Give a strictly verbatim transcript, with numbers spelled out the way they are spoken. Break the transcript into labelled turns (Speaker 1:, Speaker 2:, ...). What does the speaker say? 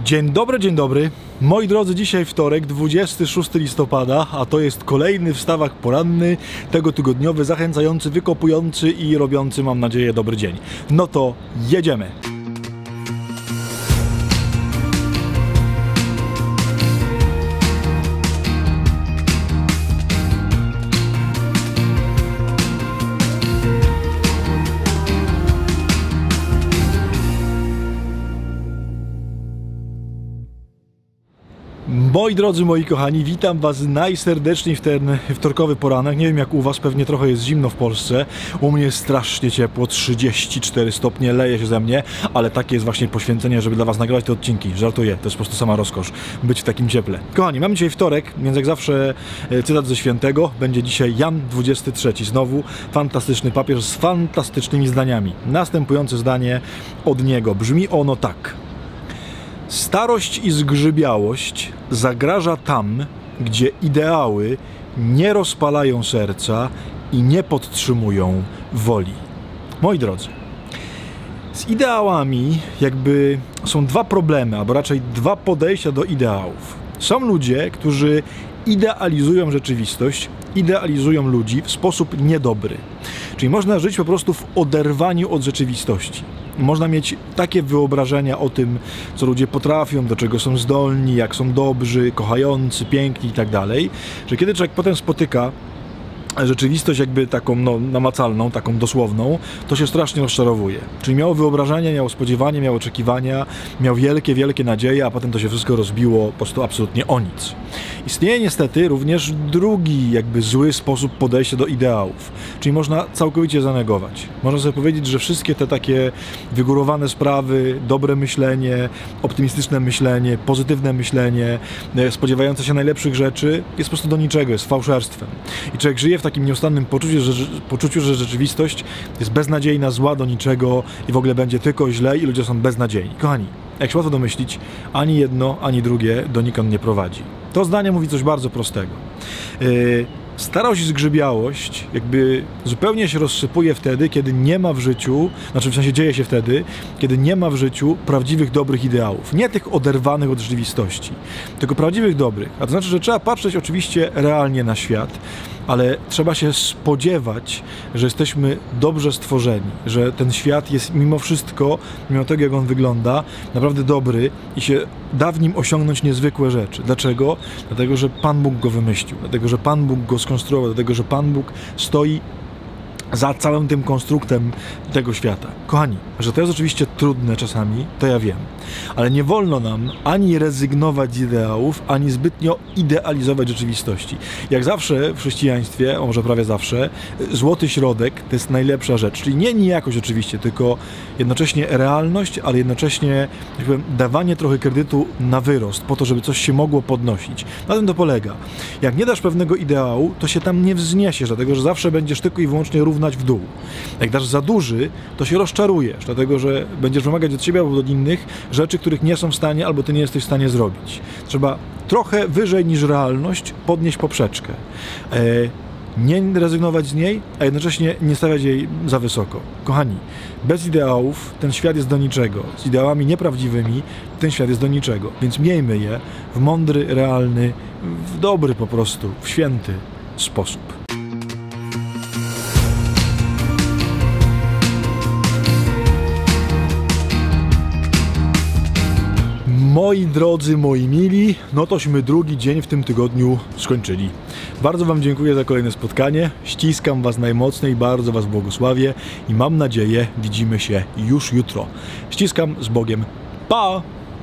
Speaker 1: Dzień dobry, dzień dobry. Moi drodzy, dzisiaj wtorek, dwudziestego szóstego listopada, a to jest kolejny wstawak poranny, tego tygodniowy, zachęcający, wykopujący i robiący, mam nadzieję, dobry dzień. No to jedziemy! Moi drodzy, moi kochani, witam Was najserdeczniej w ten wtorkowy poranek. Nie wiem jak u Was, pewnie trochę jest zimno w Polsce. U mnie jest strasznie ciepło, trzydzieści cztery stopnie, leje się ze mnie, ale takie jest właśnie poświęcenie, żeby dla Was nagrywać te odcinki. Żartuję, to jest po prostu sama rozkosz, być w takim cieple. Kochani, mamy dzisiaj wtorek, więc jak zawsze cytat ze świętego. Będzie dzisiaj Jan dwudziesty trzeci. Znowu fantastyczny papież z fantastycznymi zdaniami. Następujące zdanie od niego. Brzmi ono tak. Starość i zgrzybiałość zagraża tam, gdzie ideały nie rozpalają serca i nie podtrzymują woli. Moi drodzy, z ideałami jakby są dwa problemy, albo raczej dwa podejścia do ideałów. Są ludzie, którzy idealizują rzeczywistość, idealizują ludzi w sposób niedobry. Czyli można żyć po prostu w oderwaniu od rzeczywistości. Można mieć takie wyobrażenia o tym, co ludzie potrafią, do czego są zdolni, jak są dobrzy, kochający, piękni i tak dalej, że kiedy człowiek potem spotyka rzeczywistość jakby taką no, namacalną, taką dosłowną, to się strasznie rozczarowuje. Czyli miał wyobrażenia, miał spodziewania, miał oczekiwania, miał wielkie, wielkie nadzieje, a potem to się wszystko rozbiło po prostu absolutnie o nic. Istnieje niestety również drugi jakby zły sposób podejścia do ideałów. Czyli można całkowicie zanegować. Można sobie powiedzieć, że wszystkie te takie wygórowane sprawy, dobre myślenie, optymistyczne myślenie, pozytywne myślenie, spodziewające się najlepszych rzeczy jest po prostu do niczego, jest fałszerstwem. I człowiek żyje w takim nieustannym poczuciu że, poczuciu, że rzeczywistość jest beznadziejna, zła, do niczego i w ogóle będzie tylko źle i ludzie są beznadziejni. Kochani, jak się łatwo domyślić, ani jedno, ani drugie donikąd nie prowadzi. To zdanie mówi coś bardzo prostego. Yy, Starość i zgrzybiałość jakby zupełnie się rozsypuje wtedy, kiedy nie ma w życiu, znaczy w sensie dzieje się wtedy, kiedy nie ma w życiu prawdziwych, dobrych ideałów. Nie tych oderwanych od rzeczywistości, tylko prawdziwych, dobrych. A to znaczy, że trzeba patrzeć oczywiście realnie na świat, ale trzeba się spodziewać, że jesteśmy dobrze stworzeni, że ten świat jest mimo wszystko, mimo tego jak on wygląda, naprawdę dobry i się da w nim osiągnąć niezwykłe rzeczy. Dlaczego? Dlatego, że Pan Bóg go wymyślił, dlatego, że Pan Bóg go skonstruował, dlatego, że Pan Bóg stoi za całym tym konstruktem tego świata. Kochani, że to jest oczywiście trudne czasami, to ja wiem, ale nie wolno nam ani rezygnować z ideałów, ani zbytnio idealizować rzeczywistości. Jak zawsze w chrześcijaństwie, a może prawie zawsze, złoty środek to jest najlepsza rzecz, czyli nie niejakość oczywiście, tylko jednocześnie realność, ale jednocześnie jak powiem, dawanie trochę kredytu na wyrost, po to, żeby coś się mogło podnosić. Na tym to polega. Jak nie dasz pewnego ideału, to się tam nie wzniesiesz, dlatego że zawsze będziesz tylko i wyłącznie równy w dół. Jak dasz za duży, to się rozczarujesz, dlatego że będziesz wymagać od siebie albo od innych rzeczy, których nie są w stanie albo ty nie jesteś w stanie zrobić. Trzeba trochę wyżej niż realność podnieść poprzeczkę. E, nie rezygnować z niej, a jednocześnie nie stawiać jej za wysoko. Kochani, bez ideałów ten świat jest do niczego. Z ideałami nieprawdziwymi ten świat jest do niczego. Więc miejmy je w mądry, realny, w dobry po prostu, w święty sposób. Moi drodzy, moi mili, no tośmy drugi dzień w tym tygodniu skończyli. Bardzo Wam dziękuję za kolejne spotkanie, ściskam Was najmocniej, bardzo Was błogosławię i mam nadzieję widzimy się już jutro. Ściskam, z Bogiem, pa!